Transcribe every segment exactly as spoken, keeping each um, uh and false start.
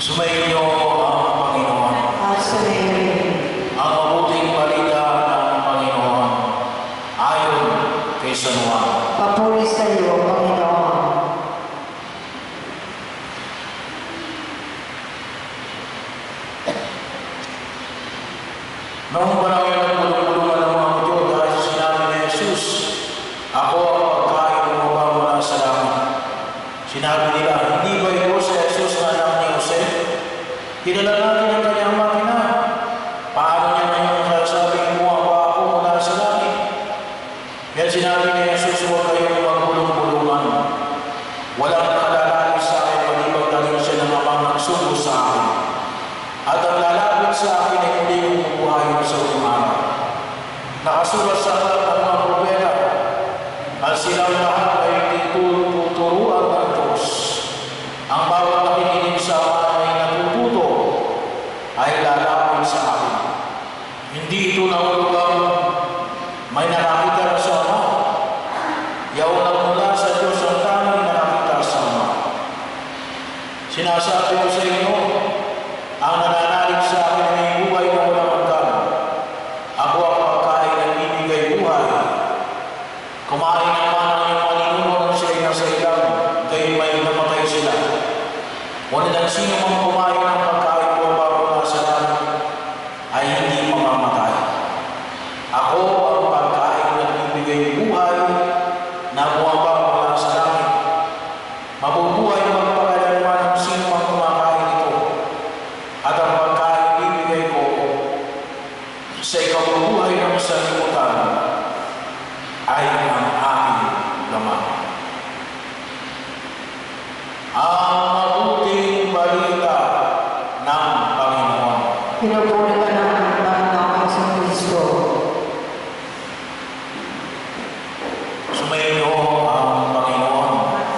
Sumainyo ang Panginoon. At sumainyo Ang mabuting balita ng Panginoon ayon kay San Juan. papuri sa iyo, Panginoon. Noong panahon na nagpulong-pulungan ng mga Hudyo dahil sa sinabi ni Jesus, "Ako ang pagkain ng mga mula sa langit." Sinabi nila, "Hindi ba ito si Jesus na anak ni Jose? Kilala natin ang kanyang makina. Paano niya ngayon nasasabing mo ako ako mula sa langit?" Kaya sinabi ni Jesus, "Huwag kayong magpulong-pulungan. Walang nakalalapit sa akin maliban galing siya ng amang nagsugo sa akin. At ang lalapit sa akin ay hindi yung bubuhayin sa uling araw." Nakasulat sa aklat ng mga propeta, at silang lahat ay tuturuan ng Diyos. Ang bawat nakikinig sa akin ay natututo ay lalapit sa akin. Hindi ito nahulugang may nakakita na sa Ama. Yaon ang mula sa Diyos ang tanging nakakita sa Ama. Sinasabi ko sa inyo, ang nananalig sa akin ay may buhay na walang hanggan. Ako ang pagkain ng ibigay buhay. Kumain naman ang iyong maninuno ng sila'y nasa ilang, gayon may namatay sila. Ngunit ang sino mang kumain ng pagkain ko bago nasa langit ay hindi mamamatay. Ako ang pagkain ng ibigay buhay na bumaba mula sa langit. Mabubuhay magpakailanman ang sino mang kumakain ito. At ang pagkain ibigay ko sa ikabubuhay ng salimutan ay ang aking laman. Ang mabuting balita ng Panginoon. Pinupuri ka namin, Panginoon sa Kristo. Sumainyo ang Panginoon.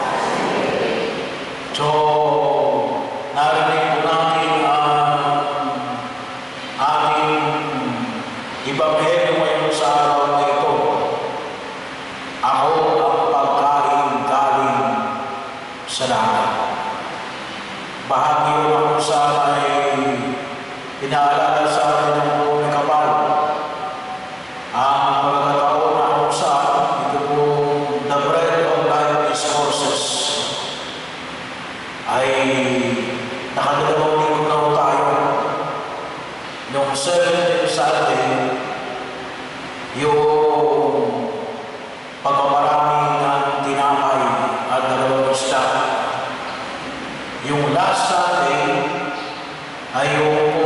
So, narinig po natin ang ating Ebanghelyo ngayon sa araw na ito. Ako ang pagkain galing sa langit. Bahagi yun ako sa ay pinaalala sa akin ng buong kapal. Ang pagkataon na ako sa ito po, the bread of life discourses, ay nakadalawang linggo na ho tayo. Noong seventeenth Sunday, yung pagpaparami ng tinapay at dalawang isda. Yung last Sunday ay yung po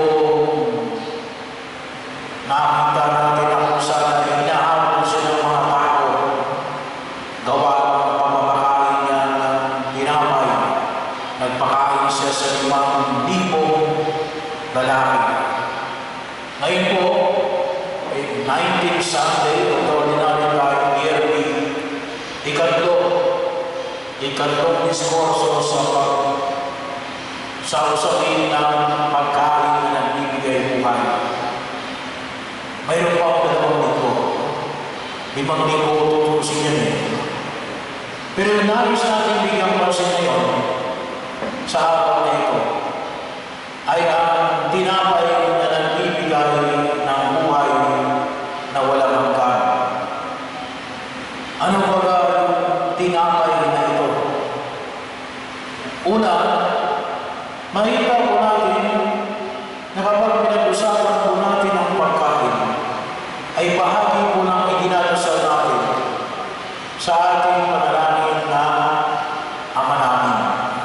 nakita natin na kung saan ay inaabot siya ng mga tao gawa ng pamamakain niya ng tinapay. Nagpakain siya sa limang libong lalaki. Ngayon po, nineteenth Sunday of the Ordinary Life Yearly, ikatlo, ikatlong diskurso sa pag sa usapin ng pagkain na nagbibigay buhay. Mayroon pa ako dalawang linggo. Limang linggo tutusin yan eh. Pero nais natin bigyang pansin ngayon sa araw na ito ay ang tinapay na nagbibigay ng buhay na walang hanggan. Ano ba ang tinapay na ito? Una, makita po natin na kapag pinag-usapan po natin ang pagkain, ay bahagi po ng idinadasal natin sa ating panalangin na Ama namin.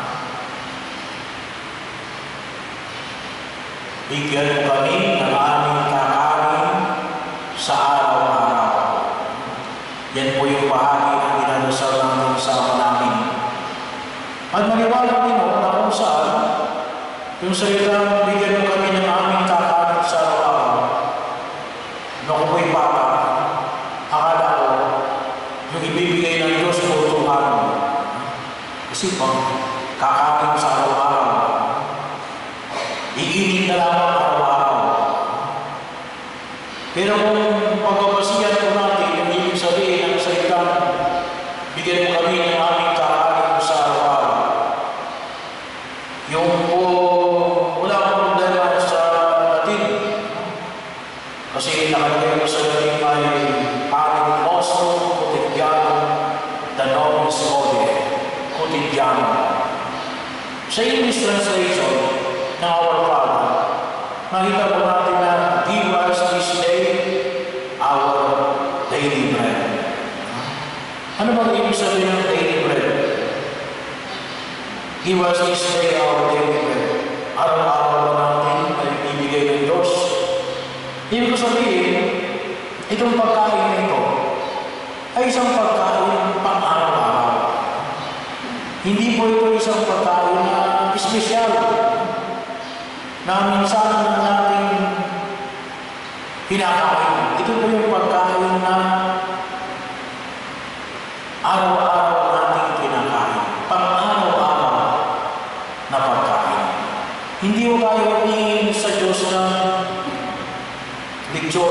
Bigyan mo kami ng aming kakain sa araw-araw. Yan po yung bahagi ng dinadasal natin sa Ama namin. At maniwala din mo na kung saan yung salitang bigyan mo kami ng aming kakain sa araw-araw. Noong ako'y bata, akala ko yung ibibigay ng Diyos o Tuhan. Kasi pang kakain sa araw-araw, iinin na lamang araw-araw. Pero kung pagbabasihan ko natin, yung ibig sabihin ng salitang bigyan mo kami ng aming kakain sa araw-araw, yung po kotidyano. Sa English translation ng Our Father, makita po natin na give us this day our daily bread. Ano ba ibig sabihin ng daily bread? Give us this day our daily bread. Araw-araw natin ay ibigay ng Diyos. Ibig sabihin, itong pagkain na ito ay isang pagkain pang-araw-araw. Hindi po ito isang pagkain na espesyal na minsan natin pinakain. Ito po yung pagkain na araw-araw natin kinakain. Pang-araw-araw na pagkain. Hindi ko tayo hingin sa Diyos na lechon.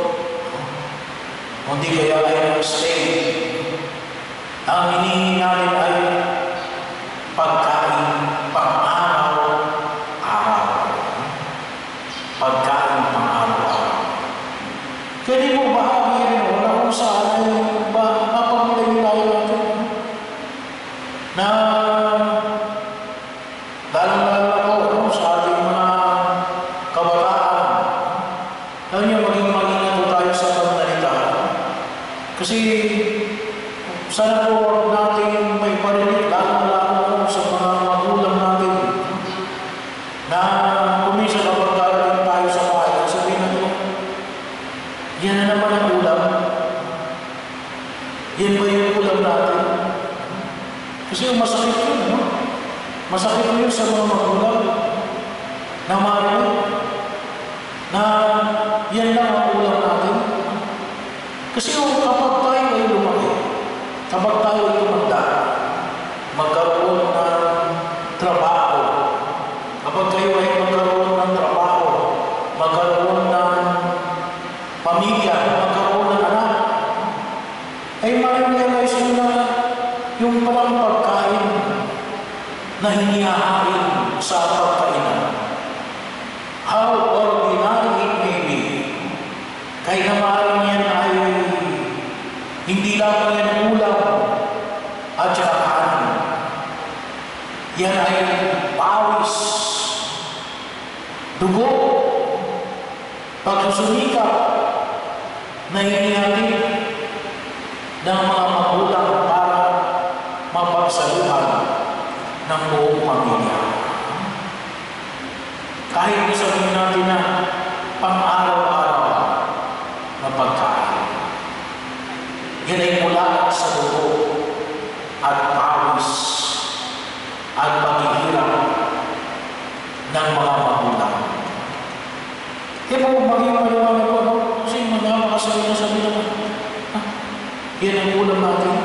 Hindi kaya ay ng steak. Ang hinihingi natin ay pagkain pang-araw-araw. Pagkain pang-araw-araw. Kaya mo bahagi rin o na kung saan ay napamulay tayo natin na lalong-lalong ako sa ating mga kabataan. Alam niyo, maging mag-ingat tayo sa pananalita. Kasi sana po huwag natin may parinig, lalong-lalong sa mga magulang natin na kumisa kapag darating tayo sa bahay. Sabihin natin, yan na naman ang ulam. Yan ba yung ulam natin? Kasi masakit yun, no? Masakit yun sa mga magulang na marinig na yan lang ang ulam natin. Kasi yung kapag tayo ay lumaki, kapag tayo ay tumanda, magkaroon ng trabaho, kapag kayo ay magkaroon ng trabaho, magkaroon ng pamilya, magkaroon ng anak, ay ma-realize nyo na yung palang pagkain na hinihahain sa pagkainan. How ordinary it may be. Kaya naman yan ay hindi lang yan ulam at saka kanin. Yan ay pawis, dugo, pagsusumikap na hinihain ng mga magulang para mapagsaluhan ng buong pamilya. Kahit sabihin natin na pang-araw-araw na pagkain. Yan ay mula sa dugo at pawis at paghihirap ng mga magulang. Kaya po, maging maliwanag po, no? Kasi magkakasabi na sabi naman, ha? Yan ang ulam natin.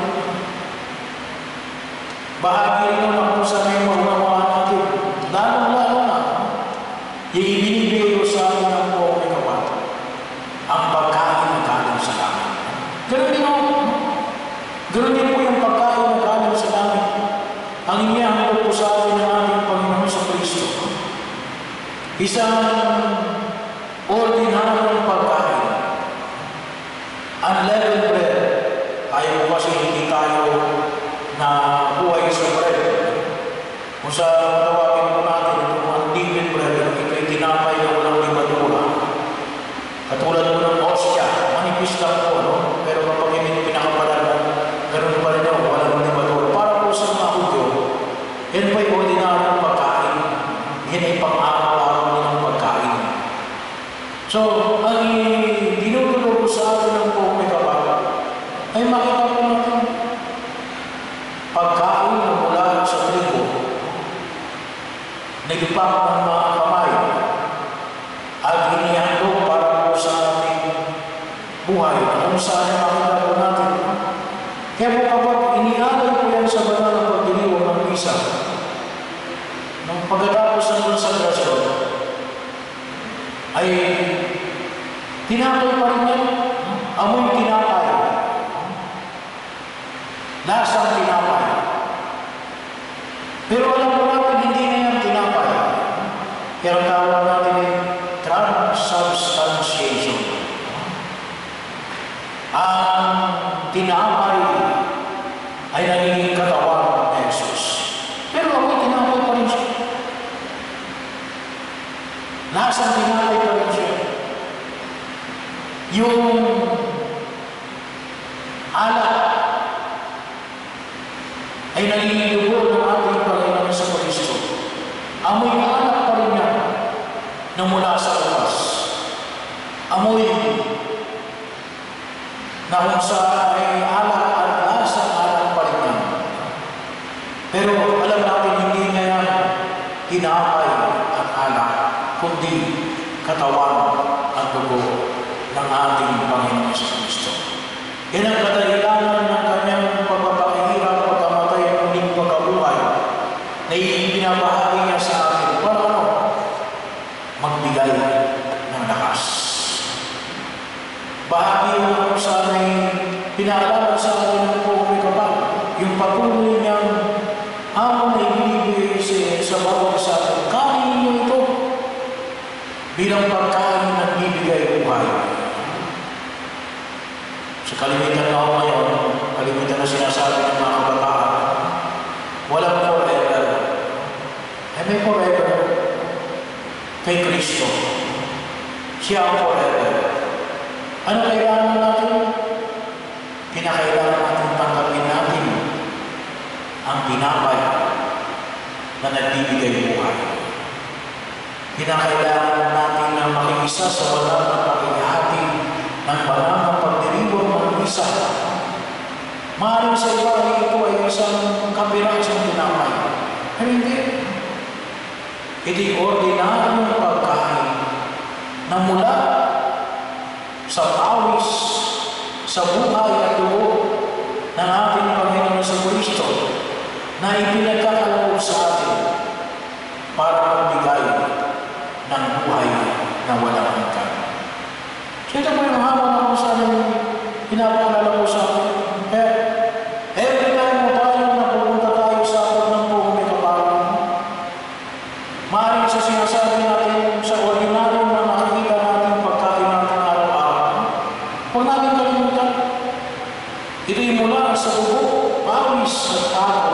Bahagi rin naman kung saan yung magunawaan natin. Lalong-lalo na, yung ibinibigay ko sa akin ng buong may kapat, ang pagkain na galing sa langit. Ganun din ako. Ganun din po yung pagkain na galing sa langit. Ang inihandog po sa atin ng ating Panginoon sa Kristo. Isang ordinaryong pagkain. Unleavened bread. Ayaw po kasi hindi tayo na buhay sa bread. Kung sa tawagin po natin, itong unleavened bread, ito'y tinapay na walang libadura. Katulad po ng ostya, manipis lang po, no? Pero kapag hindi pinakapalan, ganoon pa rin ako, walang libadura. Para po sa mga Hudyo, yan po'y ordinaryong pagkain. Yan ay pang-araw-araw nilang pagkain. So, ang dinudulog ko sa atin ng buong may kapal, ay makita po natin pagkain na mula sa trigo, nagipak ng mga kamay, at hinihandog para po sa ating buhay, kung saan ay makita po natin. Kaya po kapag inialay po yan sa banal na pagdiriwang ng misa, nung pagkatapos ng konsagrasyon, ay tinapay pa rin yan, amoy tinapay, lasang tinapay. Pero alam po natin, hindi na yan tinapay. Kaya ang tawag natin ay transubstantiation. Ang tinapay ay nagiging katawan ni Jesus. ay naliligo ng ating Panginoon sa Kristo. Amoy alak pa rin yan na mula sa labas. Amoy na kung sa ay alak at lasa alak pa rin yan. Pero alam natin hindi na yan tinapay at alak, kundi katawan at dugo ng ating Panginoon sa Kristo. Yan ang kadahilanan ng kanyang pagpapakihirap, pagkamatay at muling pagkabuhay na ibinabahagi niya sa atin para ano? Magbigay ng lakas. Bahagi yung kung saan ay pinaalala sa atin ng pong may kapal, yung patuloy niyang hamon na ibinibigay sa bawat sa atin. Kain niyo ito bilang pagkain na bibigay buhay. Sa kalimitan na ako ngayon, kalimitan na sinasabi ng mga kabataan, walang forever. Ay may forever kay Kristo. Siya ang forever. Ano kailangan natin? Kinakailangan natin tanggapin natin ang tinapay na nagbibigay buhay. Kinakailangan natin na makikisa sa wala na pakihati ng banal na pagdiriwang ng isa. Maaaring sa iba ito ay isang kapirasong tinapay. Pero hindi. Ito'y ordinaryong pagkain na mula sa pawis, sa buhay at dugo ng ating Panginoon sa Kristo na ipinagkakaloob sa atin para magbigay ng buhay na walang hanggan. So ito po yung hamon na kung saan yung pinapaalala ko sa atin. Kaya, every time mo tayo na pupunta tayo sa atin ng buong may kapalan, maaaring sa sinasabi natin sa ordinaryo na makikita natin pagkain natin araw-araw, huwag natin kalimutan. Ito'y mula sa bugo, pawis at araw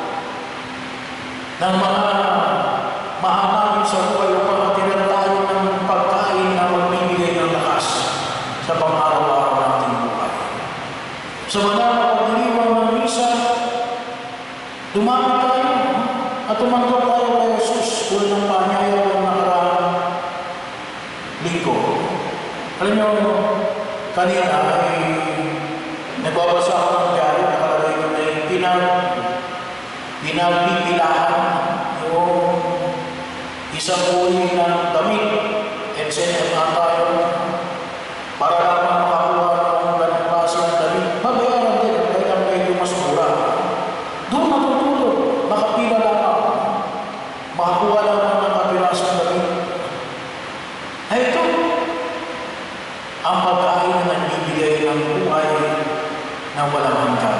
ng mga mahamagin sa buhay upang matiran tayo ng pagkain na magbibigay ng lakas sa pang-araw-araw nating buhay. Sa banal na pagdiriwang ng misa, dumami tayo at tumanggap tayo kay Jesus tulad ng panyaya ng nakaraang linggo. Alam niyo, kanina ay nagbabasa ako ng diaryo, nakalagay ko na yung pinag pinagpipilahan yung isang uri ng damit, et cetera na tayo para lang makakuha ng ganang klase ng damit. Babayaran din, kahit ang medyo mas mura. Doon matutulog, makapila lang ako. Makakuha lang ng kapirasong damit. Ay ito, ang pagkain na nagbibigay ng buhay na walang hanggan.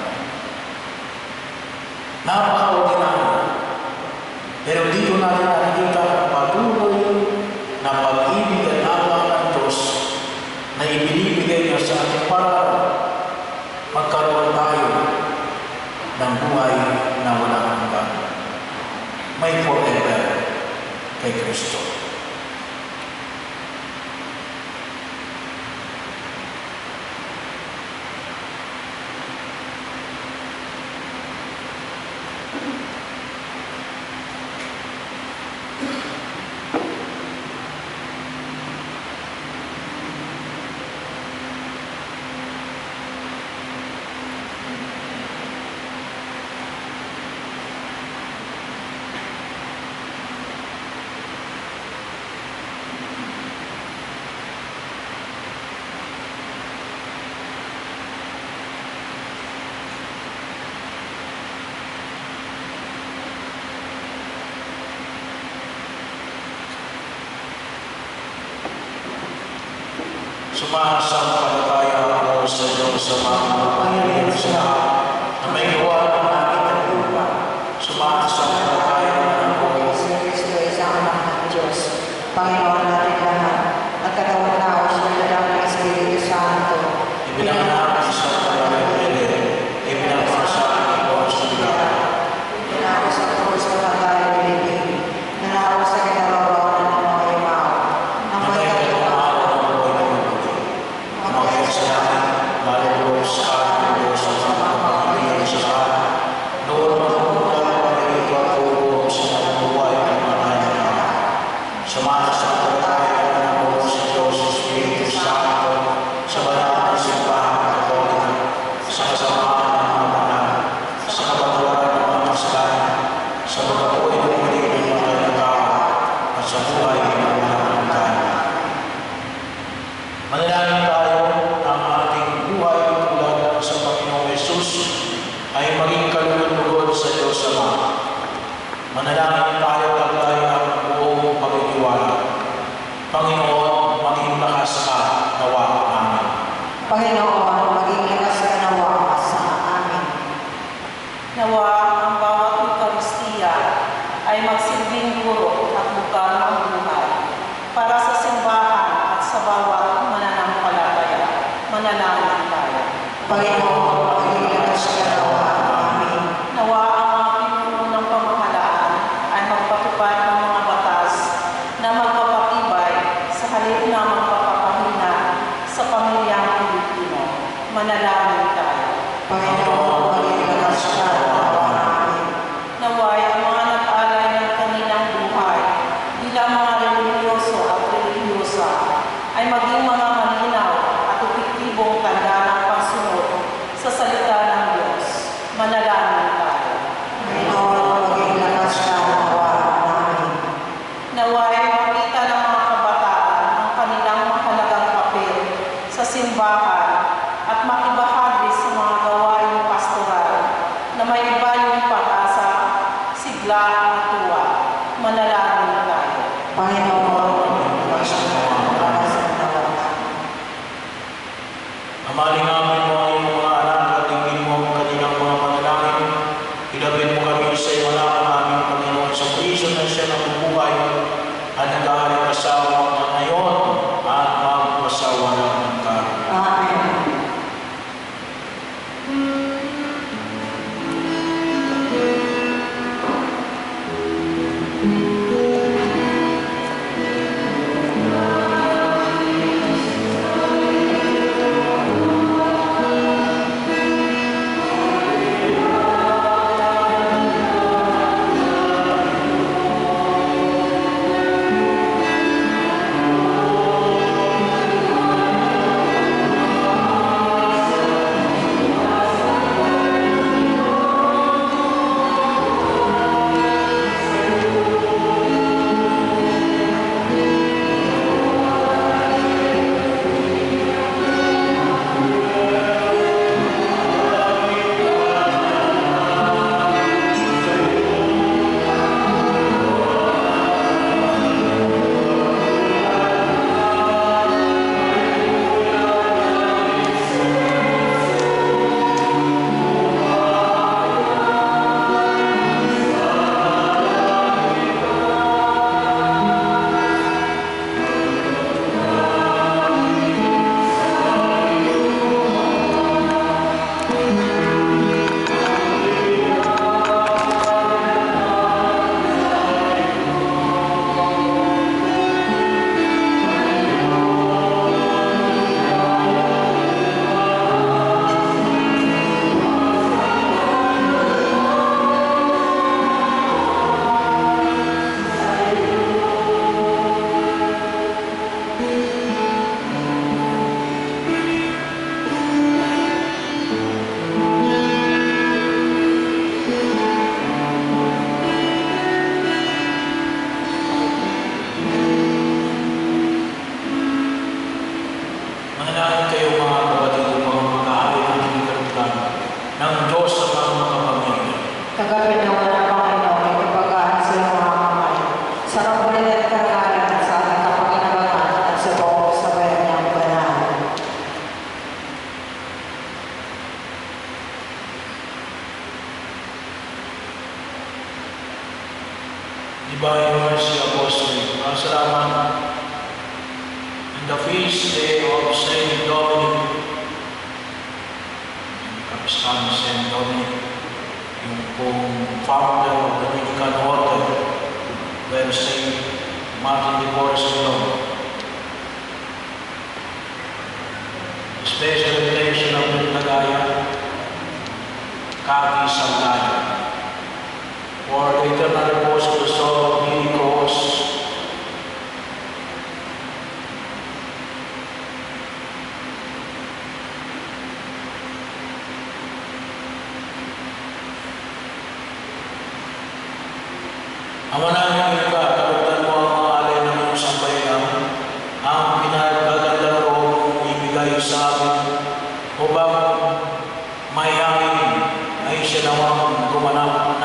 Napaka-ordinaryo. Pero dito natin nakikita ang patuloy na pag-ibig at awa ng Diyos na ibinibigay niya sa atin para magkaroon tayo ng buhay na walang hanggan. May forever kay Kristo. Sumasampalataya ako sa Diyos sa mga Panginoon siya na may gawa ng langit at lupa. Sumasampalataya ako sa Kristo ay isang anak ng Diyos, Panginoon natin lahat, at katawan tao siya na lang ng Espiritu Santo. Ibinanganak sa Panginoon, ibinagpasabi ko sa Diyos. Nanako sa krus na tayo nilibig, nanako sa kinaroroonan ng mga imaw, ang may katuwa Ang mga sinabi, lalo sa Diyos sa Diyos Ama. Manalangin tayo taglay ang buong pagkitiwala. Panginoon, maging lakas ka nawa namin. Panginoon, maging lakas ka nawa sa amin. Nawa ang bawat Eucharistia ay magsilbing guro at bukal ng buhay para sa simbahan at sa bawat mananampalataya. Manalangin tayo. Panginoon, maging lakas ka nawa amin. Nawa ang mga pinuno ng pamahalaan ay magpatupad ng mga batas na magpapatibay sa halip na magpapahina sa pamilyang Pilipino. Manalangin tayo. Panginoon, maging lakas ka nawa amin. Naway ang mga nag-alay ng kanilang buhay bilang mga religyoso at religyosa ay maging mga malinaw at epektibong tanda ng pagsunod sa salita ng Diyos. Manalangin tayo. Panginoon, maging lakas ka nawa amin. Naway makita ng mga kabataan ang kanilang mahalagang papel sa simbahan at makibahagi sa mga gawaing pastoral na may ibayong pag-asa, sigla at tuwa. Manalangin tayo. Panginoon, maging lakas ka nawa amin. Amaling namin mo ang iyong mga anak at tingin mo ang kanilang mga panalangin. Ilapit mo kami sa iyo na ang aming Panginoon sa Kristo na siya ng bubuhay at nag-aaring asawa na ngayon at magpasawa ng magkaroon. Amen. Manalangin kayo mga kapatid upang mag-aari ng hinikarugtan ng Diyos sa mga makapamilya. Kagapit naman ang Panginoon ay kapagaan sa iyong mga kamay. Sa kapalit at karangalan sa ating kapakinabangan at sa buong sabayan niyang banal. Divine Mercy Apostolic, masalamat. In the feast day of Saint Dominic, Kapistahan Saint Dominic, yung pong founder of the Dominican Order, where Saint Martin de Porres belonged. Special relation of the Nagaya, Kaki Sangaya, for the eternal repose of the soul of Nico's, Ama namin ika, kalugdan mo ang mga alay ng iyong sambayanan, ang pinagagandang roong ibigay sa amin, upang mayangin ay siya nawang gumanap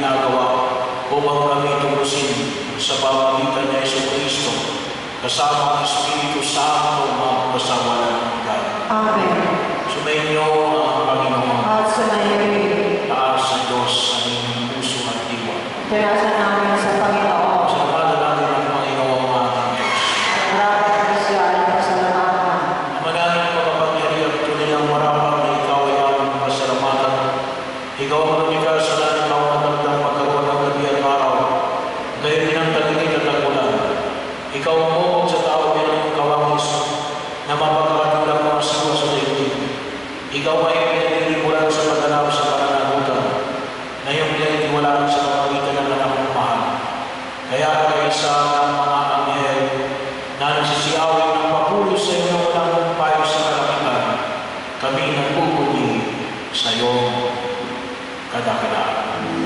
ginagawa upang kami tubusin sa pamamagitan ni Jesucristo kasama ang Espiritu Santo magpasawalang hanggan. Amen. Sumainyo ang Panginoon. At sumayin. Taas sa Diyos ang inyong puso at diwa. Tirasan namin sa Panginoon. Sa pangalan natin ng Panginoon ating Diyos. Maraming Kristiyan ang pasalamatan. Manangin makapangyarihan tunay ang marapat na ikaw ay aming pasalamatan. Ikaw ang lumikha sa lahat ng matandang magkaroon ng gabi at araw. Gayon din ang taligid at tagulan. Ikaw ang mukod sa tao bilang kawangis na mapagkakatulang mga siwa sa daigdig. Ikaw ay pinaginimulan sa pagdalaw sa pananagutan na iyong pinaginimulan sa pamagitan ng anak ng mahal. Kaya kaya sa mga anghel na nagsisiyawin ng papulo sa iyong walang payo sa kalakitan, kami nagpupuli sa iyong kadakilaan.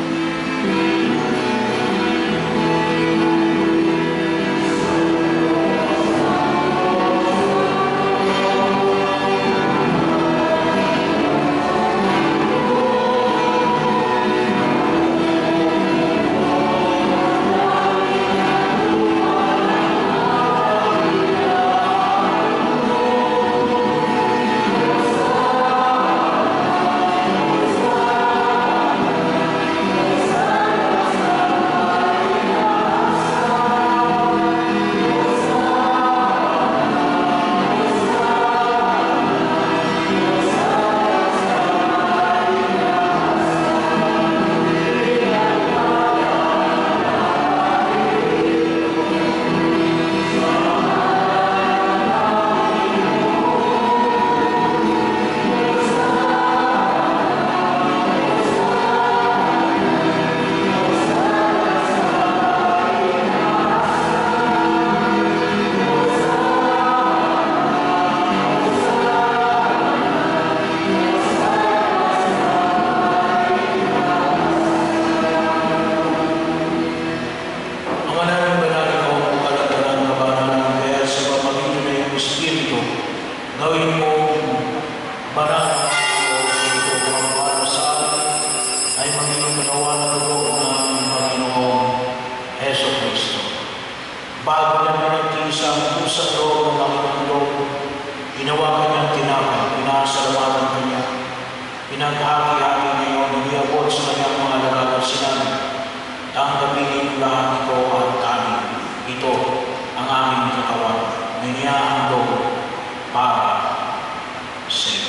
Bago niya pinagkisa ang pusang loob ng Panginoon loob, ginawa kanyang tinapay, pinasalamatan kanya, pinaghati-hati niya o niliabot sa kanyang mga alagad at sinabi, tanggapin niyo lahat ito at kanin. Ito ang aming katawan, na inihahandog para sa iyo.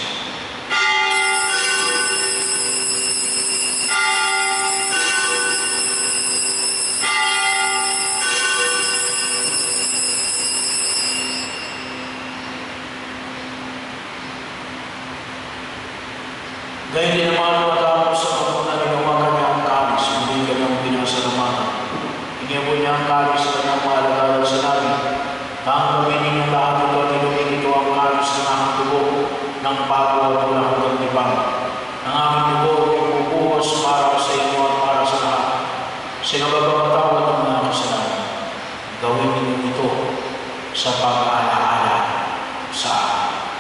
Gayun din naman matapos sa pagpunta ni Noah kanyang kalis, hindi kanyang pinasalamatan. Inibon niya ang kalis sa kanyang mga alagad at sinabi, tanggapin ninyong lahat ito at inumin ito ang kalis ng aking dugo ng bago at walang hanggang libang. Ang aming dugo ipupuhos para sa inyo at para sa lahat. Sinabagapatawad ng mga kasalanan. Gawin ninyo ito sa pag-aalaala sa akin.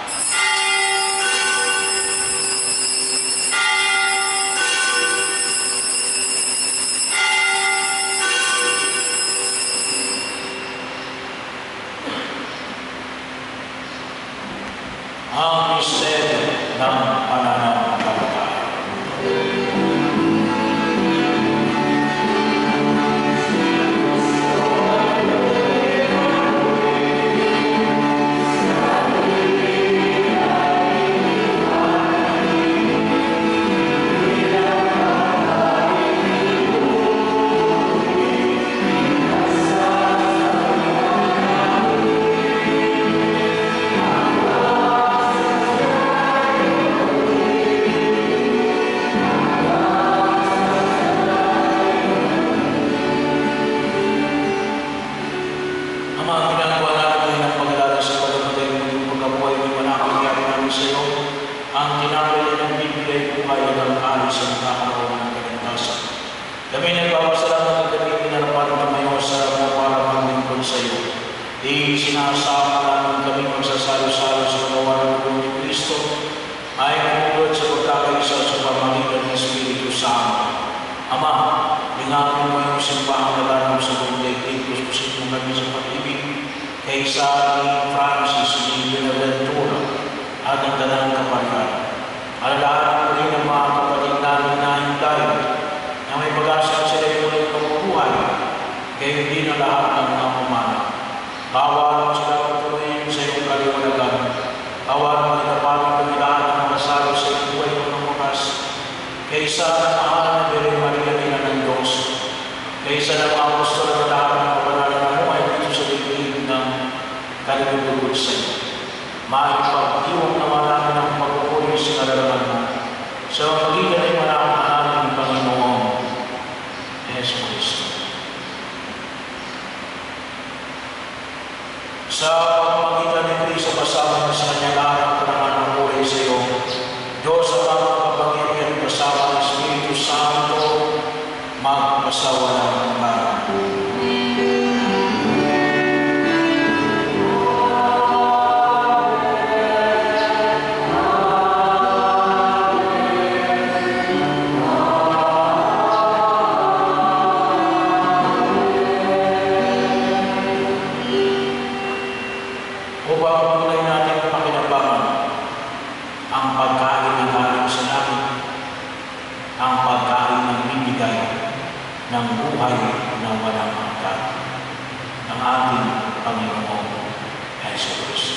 Ang misteryo ng pananampalataya. Kami nagpapasalamat at kami pinarapan ng Panginoon sa harap na para maglingkod sa iyo. Di sinasama namin kami magsasalo-salo sa katawan ng ni Kristo ay kumulot sa pagkakaisa sa pamamagitan ng Espiritu Santo. Ama, Manalangin mo yung simbahang naganap sa buong daigdig, kuskusin mo kami sa pag-ibig kay Sally Francis ni Buenaventura at ang Danang Kaparian. Alalahanin mo rin ang mga kapatid namin na hintay na may pag-asa sila yung muling mabubuhay, kaya hindi na lahat ng mga pumana. Bawalan mo sila patuloy sa iyong kaliwanagan. Bawalan mo itapamin kami lahat ng makasalo sa iyong buhay ng wakas. Kaysa na mahal na Birhen Maria nila ng Diyos, kaysa na mga apostol na lahat ng kapanalan na buhay dito sa bibig ng kalibutugod sa iyo. Maipag-iwag naman namin ang pagpupuli sa kalalaman mo. Sa magitan ay manakot namin, Panginoon Yesu Cristo. Sa pagpagitan ni Cristo, kasama niya sa kanyang araw na naman ang buhay sa iyo. Diyos ang mga kapangyarihan kasama ng Espiritu Santo, magpasawalang ng araw. Upang tunay natin pakinabangan ang pagkain ng galing sa langit, ang pagkain ng bibigay ng buhay na walang hanggan ng ating Panginoon Yesu Cristo.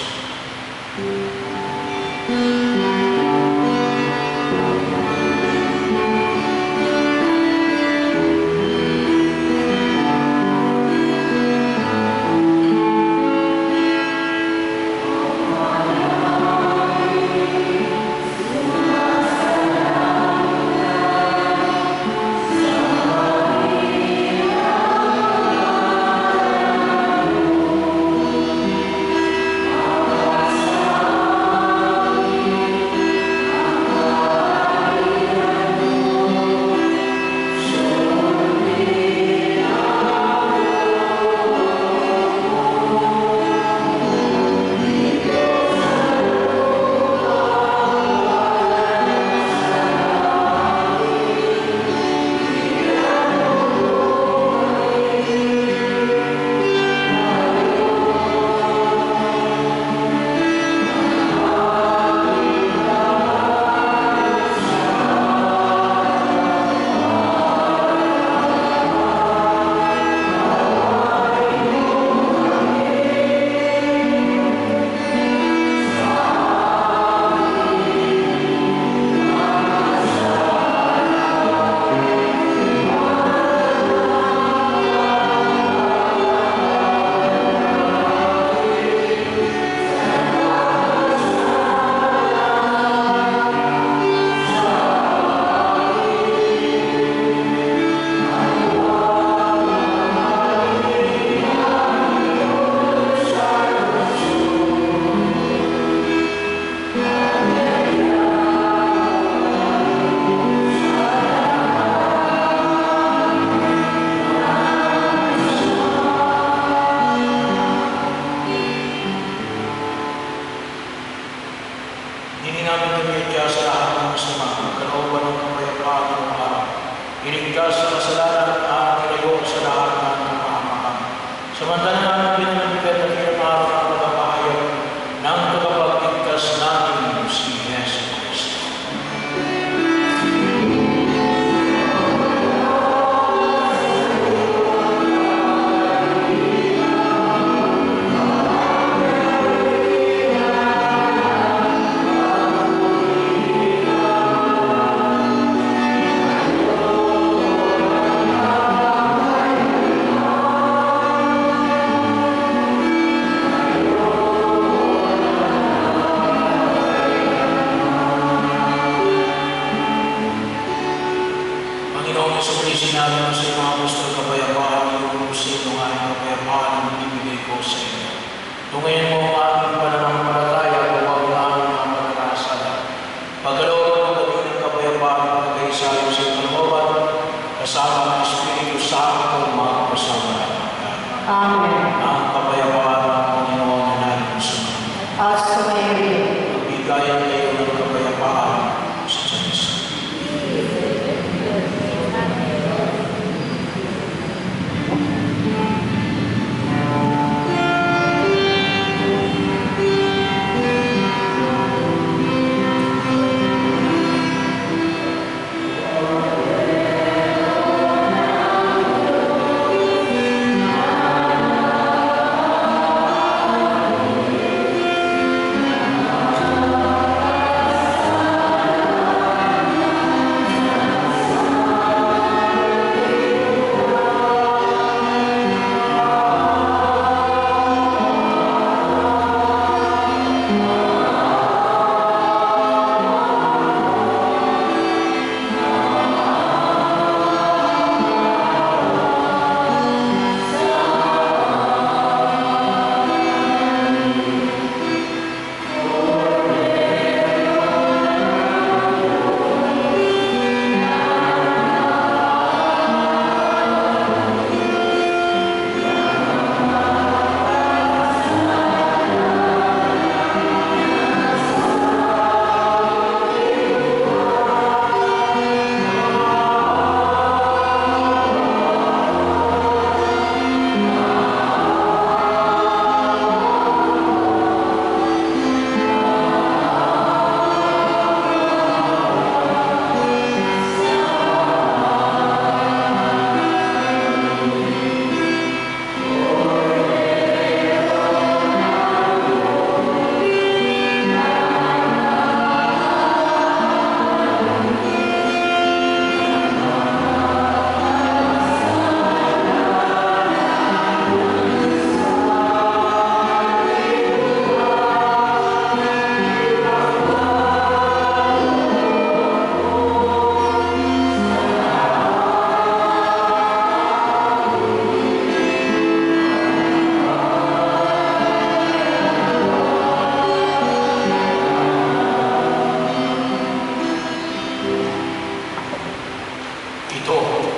Hindi namin tumidya sa lahat ng masama, kalooban ng kapayapaan ng araw. Iligtas sa kasalanan at ilayo sa lahat ng kapahamakan. Samantala namin pinanabigat at pinamahal ng pagpapahayag ng tagapagligtas namin si Yesu Cristo. Sinabi mo sa mga apostol kapayapaan, yung sino nga ang kapayapaan ang binibigay ko sa inyo. Tungayin mo ang aming pananampalataya, huwag na aming mga pananasala. Pagkalooban ng gabi ng kapayapaan, pagkaisayo sa kalooban, kasama ng Espiritu Santo, magpasama ng hanggan. Amen. Ang kapayapaan ng Panginoon na natin sa mga. At sumayin. Bigayan kayo ng kapayapaan sa Diyos.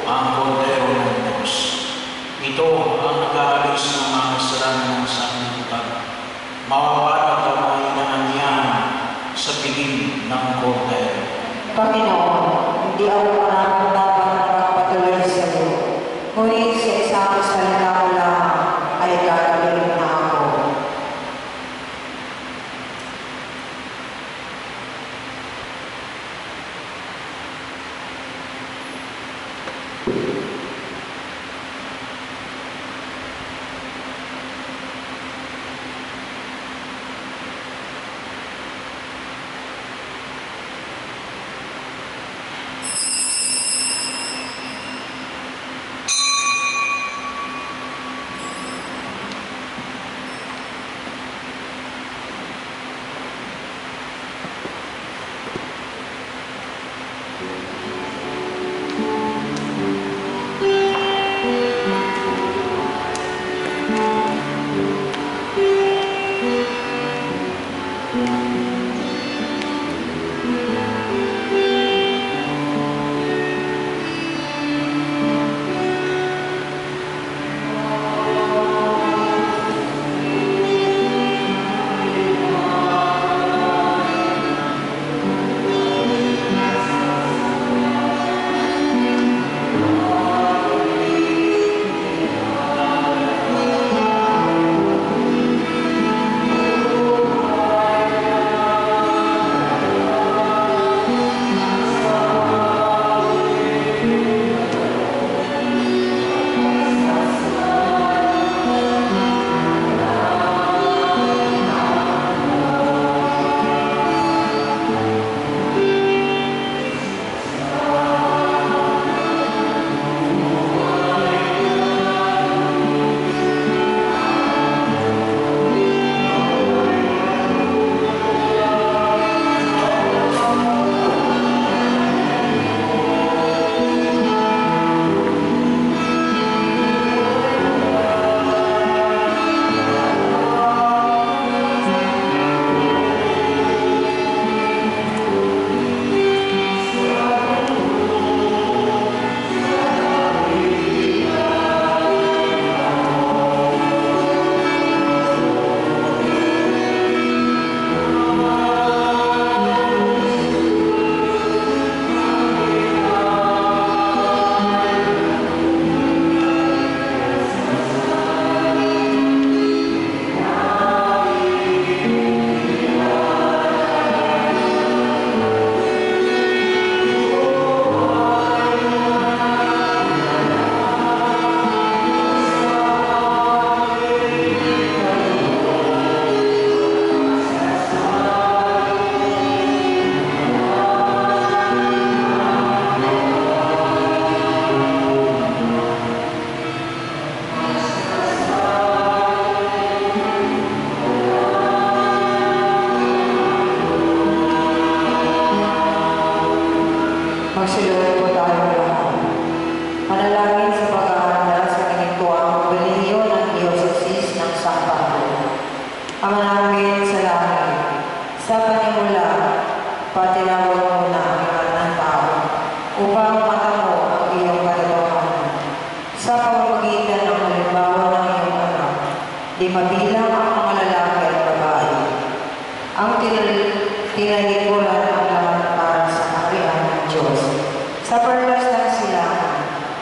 ang kordero ng Diyos. Ito ang nag-aalis ng mga kasalanan ng sanlibutan. Mawawala kamay na niyan sa piling ng kordero. Panginoon, hindi ako marami dapat magpatuloy sa iyo. Ngunit sa isang salita ko lamang ay gagawin na ako. Magsiluwi po tayo lahat. Manalangin sa pag-aaral sa kanintuang relihiyon ng Diocese ng San Pablo. Ama namin sa langit, sa panimula, patilawin mo na ang lahat ng tao upang matamo ang iyong katotohanan. Sa pamamagitan ng halimbawa ng iyong anak, di mabilang ang mga lalaki at babae. Ang tinalikuran ang lahat para sa kaharian ng Diyos. Sa perlas ng silangan,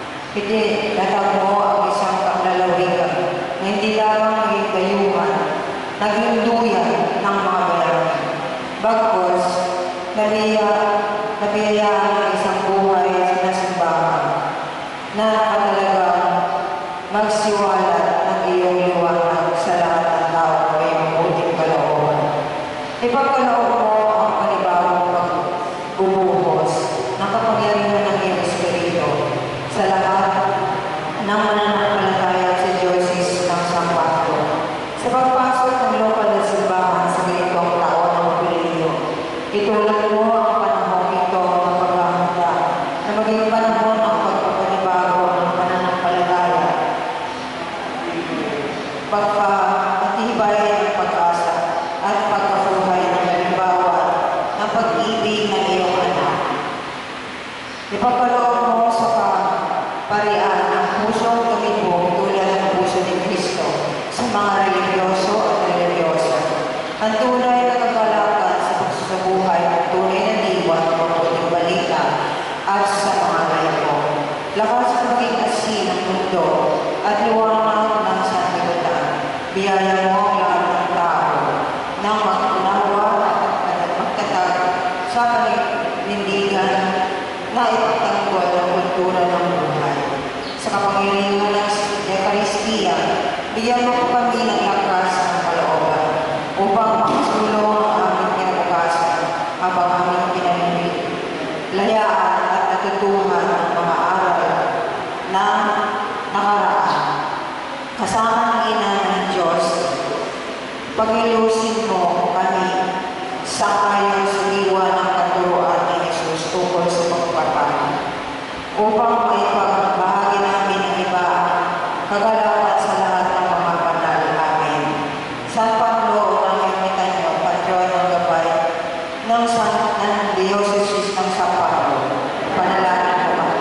itinatag mo ang isang kaklalawigan na hindi lamang naging kayuhan, naging duyan ng mga bayani. Bagkos, nabiya, nabiyayaan ng isang buhay na simbahan na nakatalagang magsiwalat ng iyong liwanag sa lahat ng tao na may mabuting kalooban. Ipagkaloob mo ang panibagong pagbubuhos ng kapangyarihan ng iyong Espiritu sa lahat ng mananampalataya sa Diocese ng San Pablo. Sa pagpasok ng lokal na simbahan sa ganitong taon ng Pilipino, itulad mo ang panahon ito ng paghahanda na maging panahon ng pagpapanibago ng pananampalataya parian ang pusong tumibo tulad ng puso ni Kristo sa mga religyoso at religyosa. Ang tunay na kagalakan sa pagsasabuhay ng tunay na diwa ng mabuting balita at sa mga laiko. Lakas maging asin ng mundo at liwanag ng sanlibutan. Biyaya mo ang lahat ng tao nang mag-unawa at magtatag sa panindigan na ipagtanggol ng kultura ng buhay. Sa kapangyarihan ng Eucharistia, bigyan mo po kami ng lakas ng kalooban upang makasulong ang aming kinabukasan habang aming pinanilayaan at natutuhan ng mga aral na nakaraan. Kasama ng ina ng Diyos, pagilusin mo kami sa ayon sa diwa ng katuruan ni Jesus tungkol sa pagpapala upang maipagbahagi namin ang iba kagalakan sa lahat ng mga banal namin. Sa Panginoon ang imitan niyo, patron ng gabay ng San ng Diocese ng San Pablo. Panalangin po kami.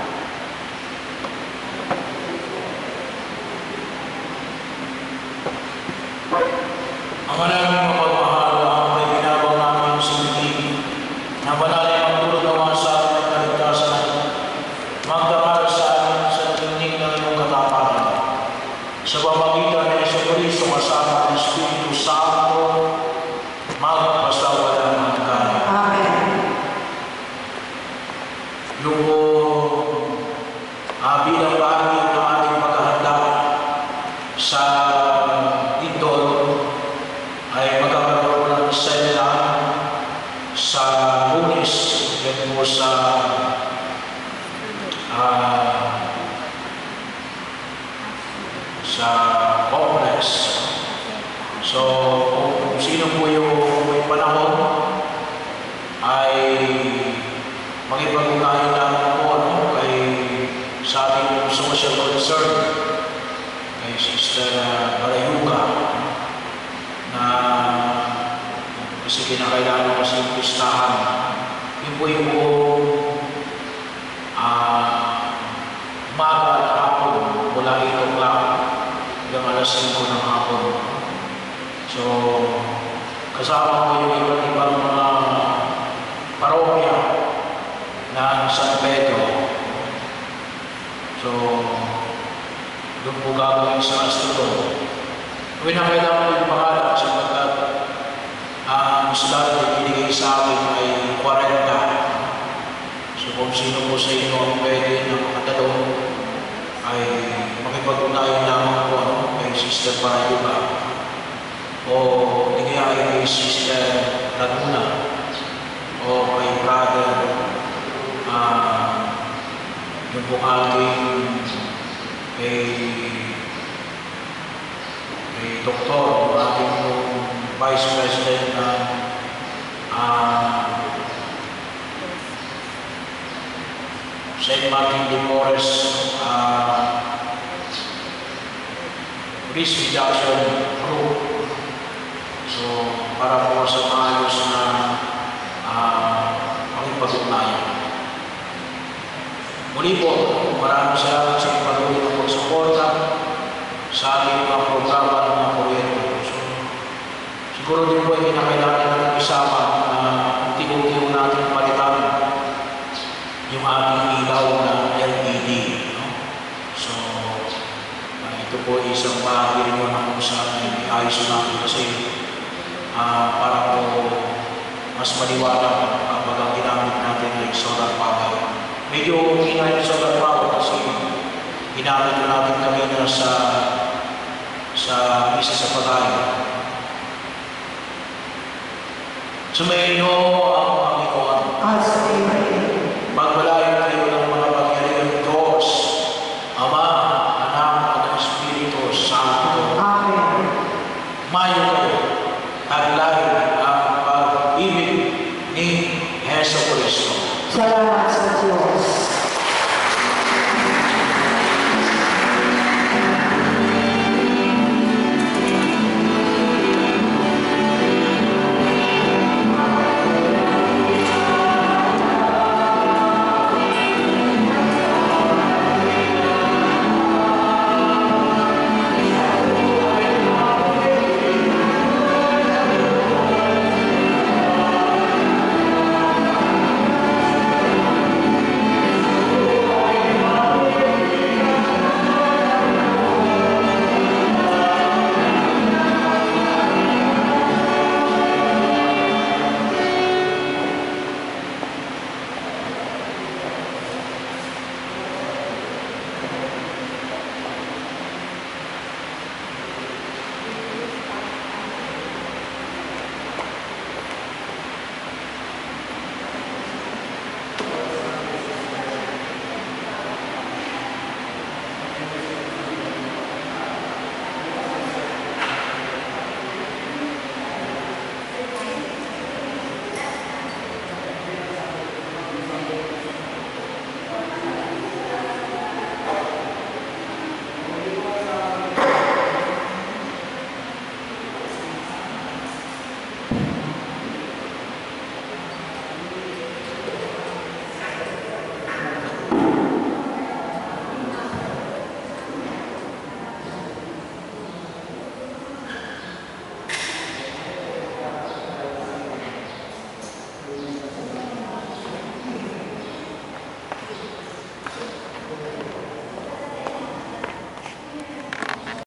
Ama namin mapagmahal, ang may ginagawa namin sa muling na banalay ang turunawa sa amin ng kaligtasan, magdakal sa amin sa tingning ng iyong katapatan. Sa pamamagitan ng Jesucristo kasama ng Espiritu Santo, magpasawalang hanggan. Amen. Yung po, uh, bilang bahagi ng ating paghahanda sa Indol, ay magkakaroon ng seminar sa Lunes, yan po sa uh, sa complex. So, kung sino po yung may panahon, ay makipag-ugnayan namin po ano, kay sa ating social concern, kay Sister Marayuga, na kasi kinakailangan kasi yung pistahan. Yun po yung uh, umaga at hapon mula eight o'clock hanggang alas singko ng hapon. So, kasama ko yung iba't ibang mga parokya na San Pedro. So, doon po gagawin sa Astro. Pinakailangan ko yung pangalan sapagkat ang slot na binigay sa akin ay forty. So kung sino po sa inyo ang pwede na makatanong ay makipag-ugnayan lamang po ano, kay Sister Marayuga o hindi kaya kay Sister Laguna o kay Brother uh, yung po ating kay kay Doktor, ating Vice President ng uh, Saint Martin de Porres uh, Risk Reduction Group. So, para po sa maayos na uh, makipag-ugnayan. Muli po, maraming salamat sa inyong patuloy na pagsuporta sa ating mga programa ng mga proyekto. So, siguro din po ay kinakailangan natin isama na uh, unti-unti natin palitan yung ating ilaw na L E D. No? So, uh, ito po ay isang bahagi rin mo na kung saan ay ayos natin kasi uh, para po mas maliwanag kapag ang ginamit natin ay solar power. Medyo ingay yung solar power kasi ginamit natin kami na sa sa isa sa pagkain. Sumayin nyo ang